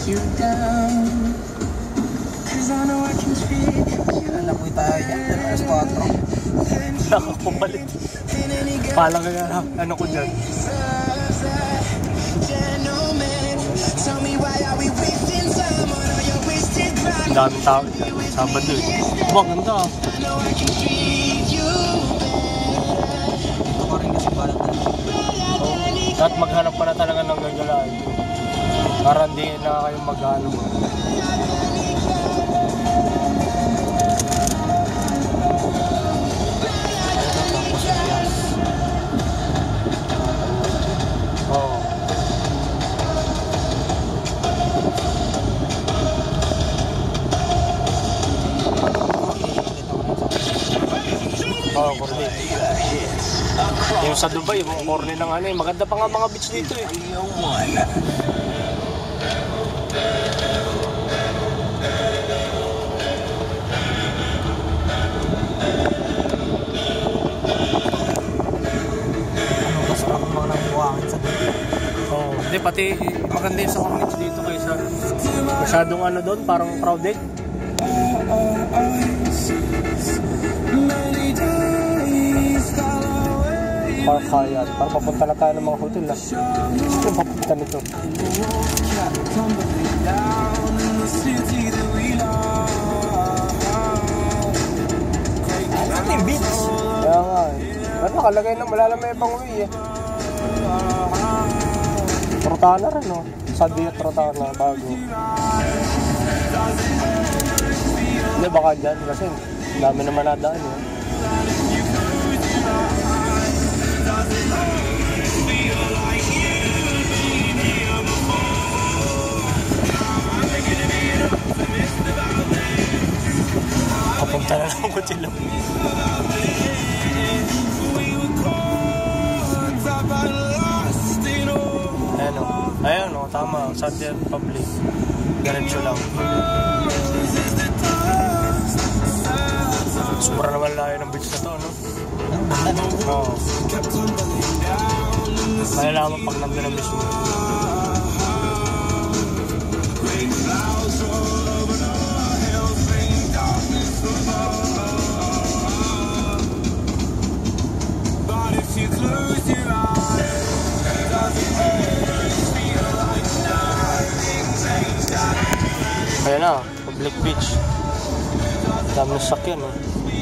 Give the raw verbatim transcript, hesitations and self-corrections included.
Nalapoy tayo yan, alas kwatro. Nakakumalit. Palang nga, ano ko dyan. Daming tao dyan. Sabado eh. Maganda ah. Ito ko rin kasi balat na. Oh, at maghanap pa na talaga ng gagalaan. Para hindi na kayong maghanap. Oo. Oo, corny. Yung sa Dubai, yung corny ng ano eh. Maganda pa nga mga beach dito eh. Oh, hindi pati maganda yung sa Cornets dito kaysa masyadong ano doon, parang crowded. Park Hyatt, parang papunta na tayo ng mga hotel na. Gusto yung papunta nito. Ano yung beach? Kaya nga eh. Pero nakalagay na malalamay pang uwi eh. Trotana rin no? Sadia Trotana, bago. Hindi baka dyan kasi dami naman nadaan eh. Kapunta na lang ko sila. Ayan o, ayan o, tama, Sadia Public. Diretso lang. Sumura naman layo ng beach na to, no? Oo. Malalaman pag nandun ang beach mo. Ayan na, public beach. Dami ng sakyan, no?